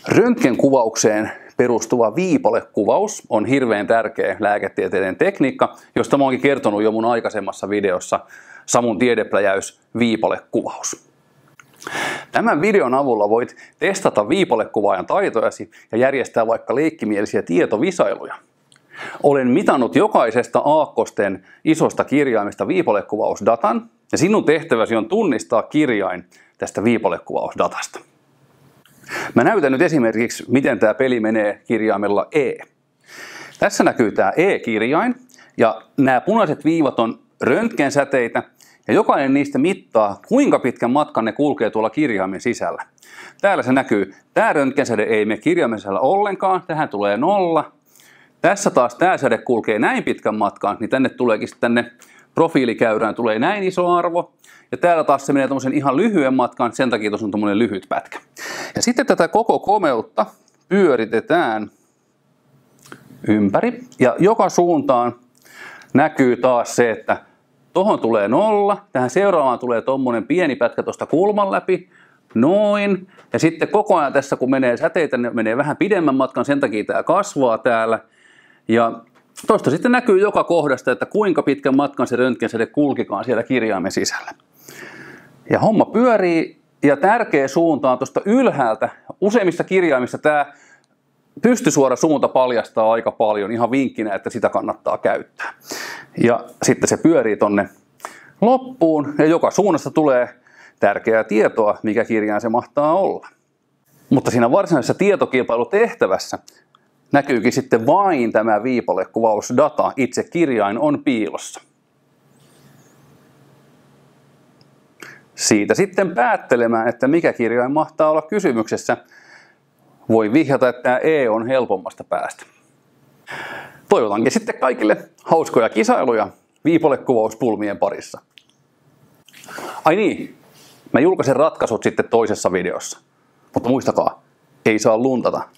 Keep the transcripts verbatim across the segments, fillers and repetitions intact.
Röntgenkuvaukseen perustuva viipalekuvaus on hirveän tärkeä lääketieteellinen tekniikka, josta mä oonkin kertonut jo mun aikaisemmassa videossa Samun tiedepläjäys viipalekuvaus. Tämän videon avulla voit testata viipalekuvaajan taitojasi ja järjestää vaikka leikkimielisiä tietovisailuja. Olen mitannut jokaisesta aakkosten isosta kirjaimesta viipalekuvausdatan ja sinun tehtäväsi on tunnistaa kirjain tästä viipalekuvausdatasta. Mä näytän nyt esimerkiksi, miten tämä peli menee kirjaimella E. Tässä näkyy tämä E-kirjain ja nämä punaiset viivat on röntgensäteitä ja jokainen niistä mittaa, kuinka pitkän matkan ne kulkee tuolla kirjaimen sisällä. Täällä se näkyy, tämä röntgensäde ei mene kirjaimen sisällä ollenkaan, tähän tulee nolla. Tässä taas tämä säde kulkee näin pitkän matkan, niin tänne tuleekin tänne profiilikäyrään tulee näin iso arvo. Ja täällä taas se menee tommosen ihan lyhyen matkan, sen takia tuossa on tommonen lyhyt pätkä. Ja sitten tätä koko komeutta pyöritetään ympäri. Ja joka suuntaan näkyy taas se, että tohon tulee nolla, tähän seuraavaan tulee tommonen pieni pätkä tuosta kulman läpi, noin. Ja sitten koko ajan tässä kun menee säteitä, ne menee vähän pidemmän matkan, sen takia tämä kasvaa täällä. Ja tuosta sitten näkyy joka kohdasta, että kuinka pitkän matkan se röntgensäde kulkikaan siellä kirjaimen sisällä. Ja homma pyörii ja tärkeä suunta on tuosta ylhäältä. Useimmissa kirjaimissa tämä pystysuora suunta paljastaa aika paljon, ihan vinkkinä, että sitä kannattaa käyttää. Ja sitten se pyörii tonne loppuun ja joka suunnasta tulee tärkeää tietoa, mikä kirjain se mahtaa olla. Mutta siinä varsinaisessa tietokilpailutehtävässä näkyykin sitten vain tämä viipalekuvausdata, itse kirjain on piilossa. Siitä sitten päättelemään, että mikä kirjain mahtaa olla kysymyksessä. Voi vihjata, että tämä E on helpommasta päästä. Toivotankin sitten kaikille hauskoja kisailuja viipalekuvauspulmien parissa. Ai niin, mä julkaisen ratkaisut sitten toisessa videossa. Mutta muistakaa, ei saa luntata.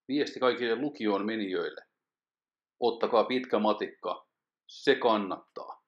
Viesti kaikille lukioon menijöille. Ottakaa pitkä matikka. Se kannattaa.